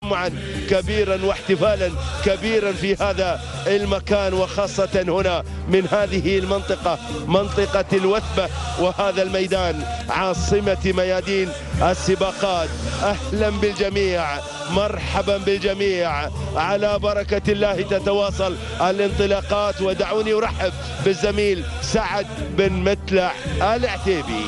تجمعا كبيرا واحتفالا كبيرا في هذا المكان، وخاصة هنا من هذه المنطقة، منطقة الوثبة، وهذا الميدان عاصمة ميادين السباقات. أهلا بالجميع، مرحبا بالجميع، على بركة الله تتواصل الانطلاقات. ودعوني أرحب بالزميل سعد بن متلع العتيبي.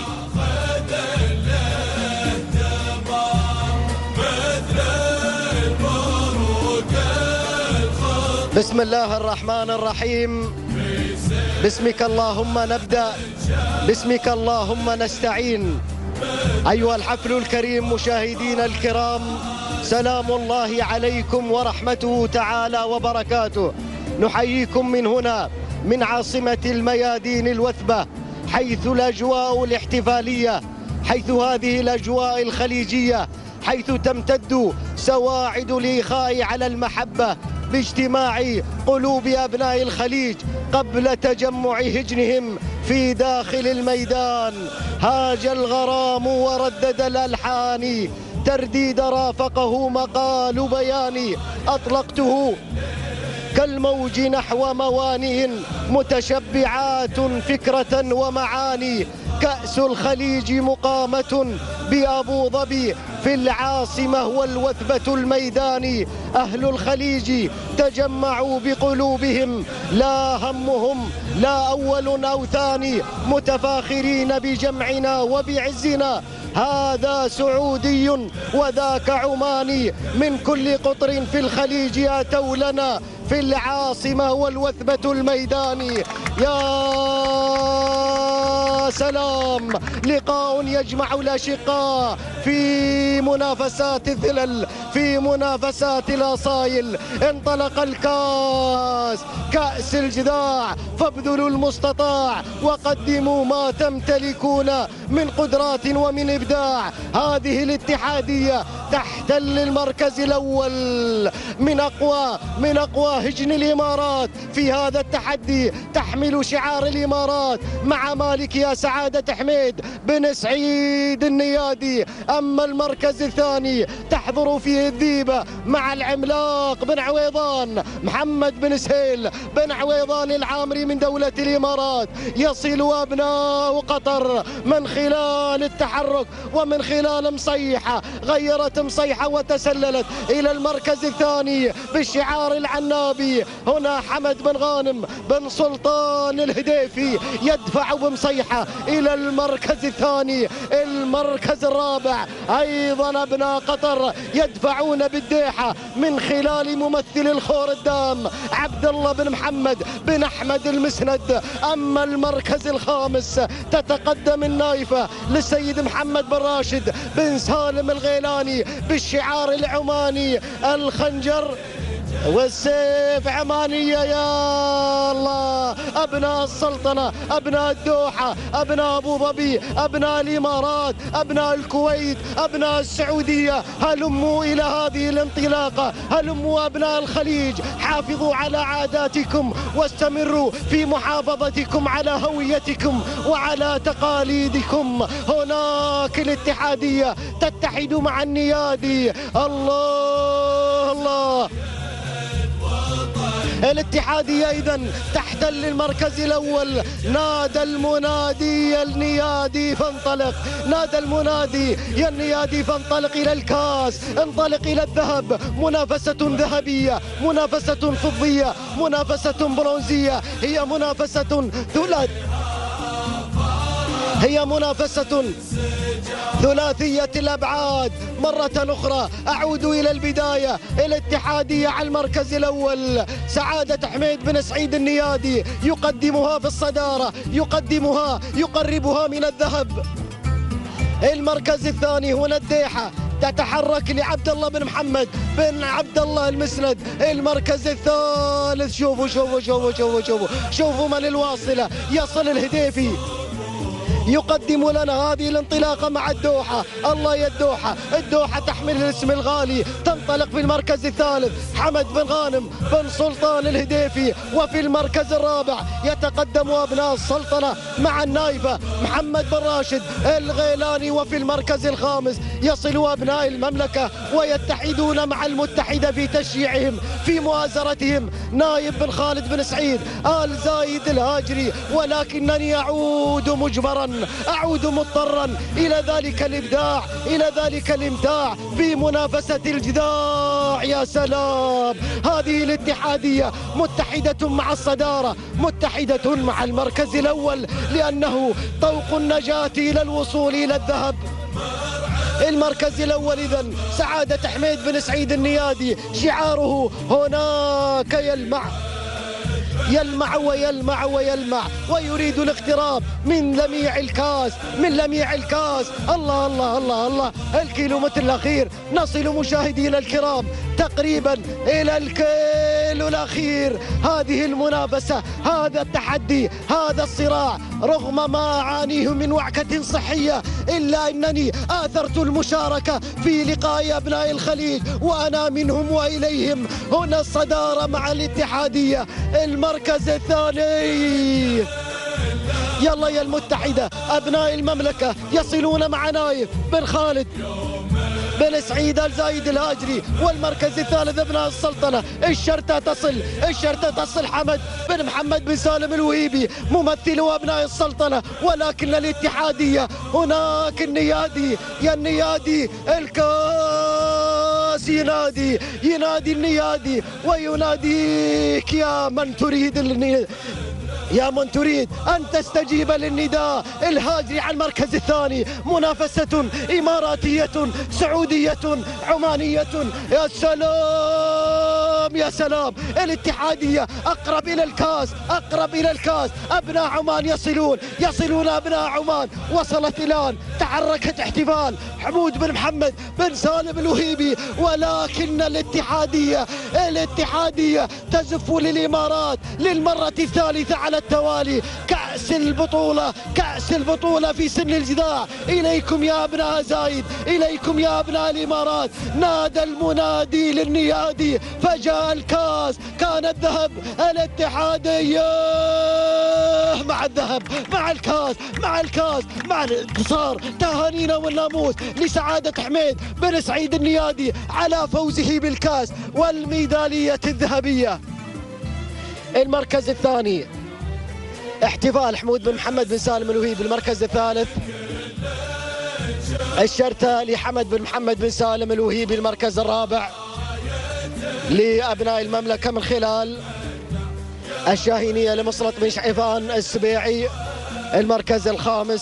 بسم الله الرحمن الرحيم. باسمك اللهم نبدأ، باسمك اللهم نستعين. أيها الحفل الكريم مشاهدينا الكرام، سلام الله عليكم ورحمته تعالى وبركاته. نحييكم من هنا من عاصمة الميادين الوثبة، حيث الأجواء الاحتفالية، حيث هذه الأجواء الخليجية، حيث تمتد سواعد الإخاء على المحبة باجتماع قلوب أبناء الخليج قبل تجمع هجنهم في داخل الميدان. هاج الغرام وردد الألحان، ترديد رافقه مقال بياني، أطلقته كالموج نحو موانئ متشبعات فكرة ومعاني. كأس الخليج مقامة بأبو ظبي في العاصمة والوثبة الميداني. أهل الخليج تجمعوا بقلوبهم، لا همهم لا أول أو ثاني، متفاخرين بجمعنا وبعزنا. هذا سعودي وذاك عماني، من كل قطر في الخليج أتوا لنا في العاصمة والوثبة الميداني. يا سلام، لقاء يجمع الأشقاء في منافسات الذلل، في منافسات الأصايل. انطلق الكاس، كأس الجذاع، فابذلوا المستطاع وقدموا ما تمتلكون من قدرات ومن إبداع. هذه الاتحادية تحتل المركز الأول من أقوى هجن الإمارات في هذا التحدي، تحمل شعار الإمارات مع مالك يا سعادة حميد بن سعيد النيادي. أما المركز الثاني تحضر فيه الذيبة مع العملاق بن عويضان محمد بن سهيل بن عويضان العامري من دولة الإمارات. يصل أبناء قطر من خلال التحرك ومن خلال مصيحة، غيرت مصيحة وتسللت إلى المركز الثاني بالشعار العنابي. هنا حمد بن غانم بن سلطان الهديفي يدفع بمصيحة إلى المركز الثاني. المركز الرابع أيضا أبناء قطر يدفعون بالديحة من خلال ممثل الخور الدام عبد الله بن محمد بن أحمد المسند. أما المركز الخامس تتقدم النايفة للسيد محمد بن راشد بن سالم الغيلاني بالشعار العماني، الخنجر والسيف عمانية. يا الله، أبناء السلطنة، أبناء الدوحة، أبناء أبو ظبي، أبناء الإمارات، أبناء الكويت، أبناء السعودية، هلموا إلى هذه الانطلاقة. هلموا أبناء الخليج، حافظوا على عاداتكم واستمروا في محافظتكم على هويتكم وعلى تقاليدكم. هناك الاتحادية تتحد مع النيادي. الله الله، الاتحادية إذن تحتل المركز الأول. نادى المنادي النيادي فانطلق، نادى المنادي يا النيادي فانطلق إلى الكاس، انطلق إلى الذهب. منافسة ذهبية، منافسة فضية، منافسة برونزية، هي منافسة ثلاثية الأبعاد. مرة أخرى أعود إلى البداية، الاتحادية على المركز الأول، سعادة حميد بن سعيد النيادي يقدمها في الصدارة، يقدمها يقربها من الذهب. المركز الثاني هنا الديحة تتحرك لعبد الله بن محمد بن عبد الله المسند. المركز الثالث شوفوا شوفوا شوفوا شوفوا شوفوا شوفوا من الواصلة. يصل الهديفي، يقدم لنا هذه الانطلاقة مع الدوحة. الله يا الدوحة، الدوحة تحمل الاسم الغالي. تنطلق في المركز الثالث حمد بن غانم بن سلطان الهديفي، وفي المركز الرابع يتقدم أبناء السلطنة مع النايفة محمد بن راشد الغيلاني، وفي المركز الخامس يصل أبناء المملكة ويتحدون مع المتحدة في تشييعهم في مؤازرتهم نايف بن خالد بن سعيد آل زايد الهاجري، ولكنني أعود مجبرا، أعود مضطرا إلى ذلك الإبداع، إلى ذلك الإمتاع في منافسة الجذاع. يا سلام، هذه الاتحادية متحدة مع الصدارة، متحدة مع المركز الأول، لأنه طوق النجاة إلى الوصول إلى الذهب. المركز الأول إذن سعادة حميد بن سعيد النيادي، شعاره هناك يلمع يلمع ويلمع ويلمع، ويريد الاقتراب من لميع الكاس، من لميع الكاس. الله الله الله الله، الكيلومتر الأخير، نصل مشاهدينا الكرام تقريبا إلى الكيلو الأخير. هذه المنافسة، هذا التحدي، هذا الصراع، رغم ما أعانيه من وعكة صحية إلا أنني آثرت المشاركة في لقاء أبناء الخليج، وأنا منهم وإليهم. هنا الصدارة مع الاتحادية، المركز الثاني. يلا يا المتحدة، أبناء المملكة يصلون مع نايف بن خالد بن سعيد آل زايد الهاجري، والمركز الثالث أبناء السلطنة. الشرطة تصل، الشرطة تصل حمد بن محمد بن سالم الوهيبي ممثل أبناء السلطنة، ولكن الاتحادية هناك النيادي، يا النيادي الكاس ينادي، ينادي النيادي ويناديك يا من تريد يا من تريد أن تستجيب للنداء. الهاجري على المركز الثاني، منافسة إماراتية سعودية عمانية. يا سلام يا سلام، الاتحادية أقرب إلى الكاس، أقرب إلى الكاس. أبناء عمان يصلون أبناء عمان. وصلت الآن، تحركت احتفال حمود بن محمد بن سالم الوهيبي، ولكن الاتحادية تزف للإمارات للمرة الثالثة على التوالي. كأس البطولة، كأس البطولة في سن الجذاع. إليكم يا أبناء زايد، إليكم يا أبناء الإمارات. نادى المنادي للنيادي فجاء الكاس. كان الذهب الاتحادية مع الذهب، مع الكاس، مع الكاس، مع الانتصار. تهانينا والناموس لسعادة حميد بن سعيد النيادي على فوزه بالكاس والميدالية الذهبية. المركز الثاني احتفال حمود بن محمد بن سالم الوهيبي. المركز الثالث الشرطة لحمد بن محمد بن سالم الوهيبي. المركز الرابع لأبناء المملكة من خلال الشاهينية لمسلط بن شعيفان السبيعي. المركز الخامس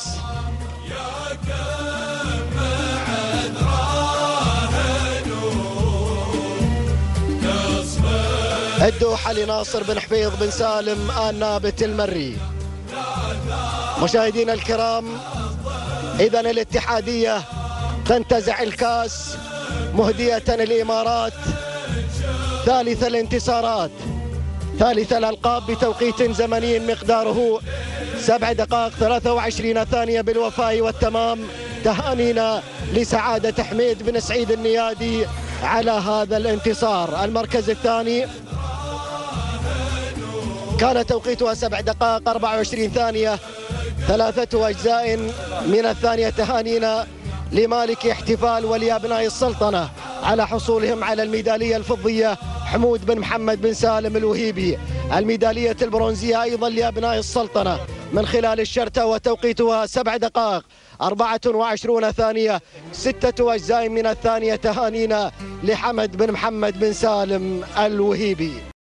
الدوحة لناصر بن حفيظ بن سالم النابت المري. مشاهدينا الكرام، إذن الاتحادية تنتزع الكاس مهدية الإمارات ثالث الانتصارات، ثالث الألقاب بتوقيت زمني مقداره 7 دقائق 23 ثانية بالوفاء والتمام. تهانينا لسعادة حميد بن سعيد النيادي على هذا الانتصار. المركز الثاني كان توقيتها 7 دقائق 24 ثانية 3 أجزاء من الثانية. تهانينا لمالك احتفال ولأبناء السلطنة على حصولهم على الميدالية الفضية حمود بن محمد بن سالم الوهيبي. الميدالية البرونزية أيضا لأبناء السلطنة من خلال الشرطة، وتوقيتها 7 دقائق 24 ثانية 6 أجزاء من الثانية. تهانينا لحمد بن محمد بن سالم الوهيبي.